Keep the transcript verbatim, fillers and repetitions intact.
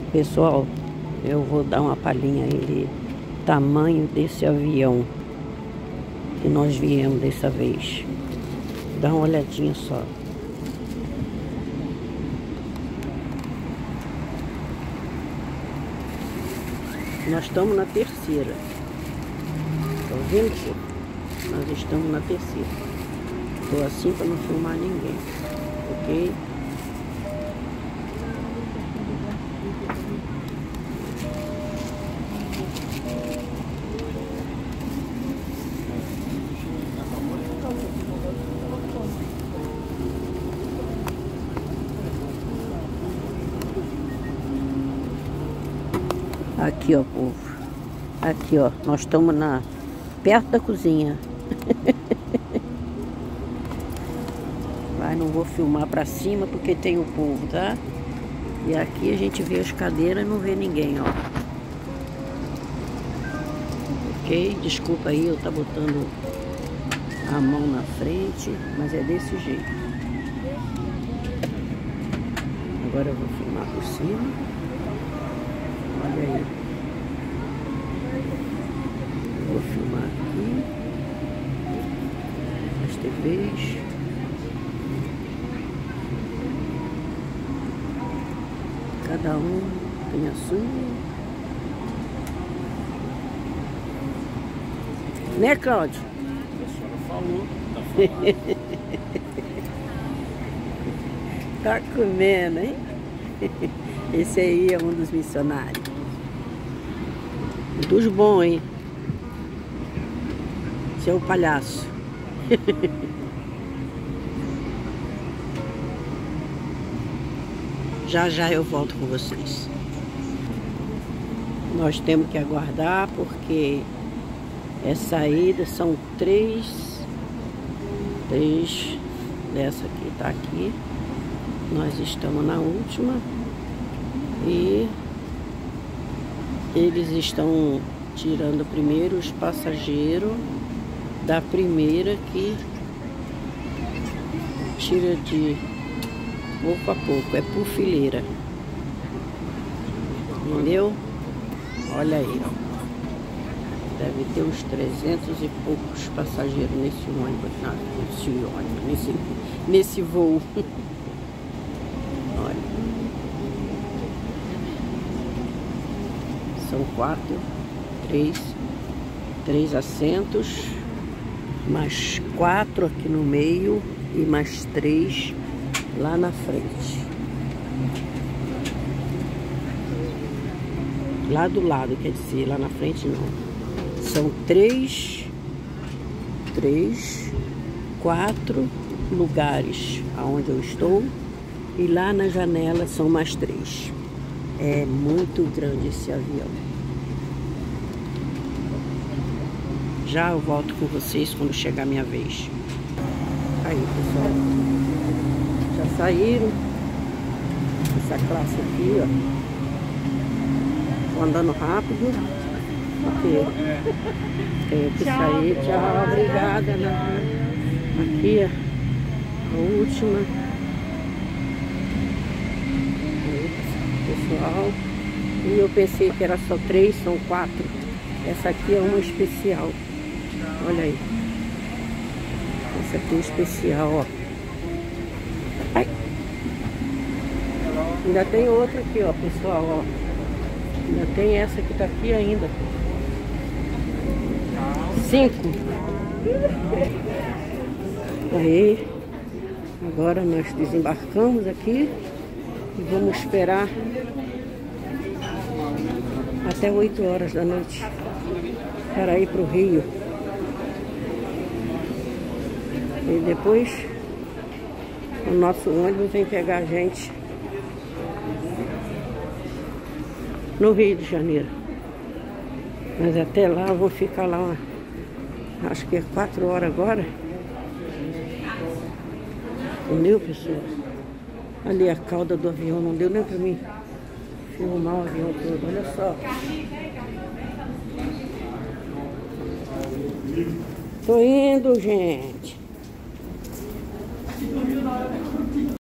Pessoal, eu vou dar uma palhinha aí de tamanho desse avião que nós viemos dessa vez. Dá uma olhadinha só. Nós estamos na terceira. Tá vendo? Nós estamos na terceira. Estou assim para não filmar ninguém. Ok? Aqui, ó, povo. Aqui, ó. Nós estamos na perto da cozinha. Mas não vou filmar pra cima porque tem o povo, tá? E aqui a gente vê as cadeiras e não vê ninguém, ó. Ok? Desculpa aí eu tá botando a mão na frente, mas é desse jeito. Agora eu vou filmar por cima. Olha aí. Eu vou filmar aqui. As T Vs. Cada um tem a sua. Né, Cláudio? A senhora falou, tá falando. Tá comendo, hein? Esse aí é um dos missionários. Dos bons, hein? Esse é o palhaço. Já já eu volto com vocês. Nós temos que aguardar porque essa saída são três. Três dessa aqui tá aqui. Nós estamos na última. E eles estão tirando primeiro os passageiros da primeira que tira de pouco a pouco, é por fileira. Entendeu? Olha aí, ó. Deve ter uns trezentos e poucos passageiros nesse ônibus, não, nesse ônibus, nesse, nesse voo. Olha. São quatro, três, três assentos, mais quatro aqui no meio e mais três lá na frente. Lá do lado, quer dizer, lá na frente não. São três, três, quatro lugares aonde eu estou e lá na janela são mais três. É muito grande esse avião. Já eu volto com vocês quando chegar a minha vez. Aí, pessoal. Já saíram. Essa classe aqui, ó. Tô andando rápido. Porque tem que sair. Tchau, obrigada. Né? Aqui, ó. A última. Pessoal, e eu pensei que era só três, são quatro. Essa aqui é uma especial. Olha aí. Essa aqui é especial, ó. Ai. Ainda tem outra aqui, ó, pessoal, ó. Ainda tem essa que tá aqui ainda. Cinco. Aí. Agora nós desembarcamos aqui. E vamos esperar até oito horas da noite para ir para o Rio. E depois o nosso ônibus vem pegar a gente no Rio de Janeiro. Mas até lá eu vou ficar lá, acho que é quatro horas agora. Entendeu, pessoal? Ali a cauda do avião, não deu nem pra mim filmar o avião todo, olha só. Tô indo, gente.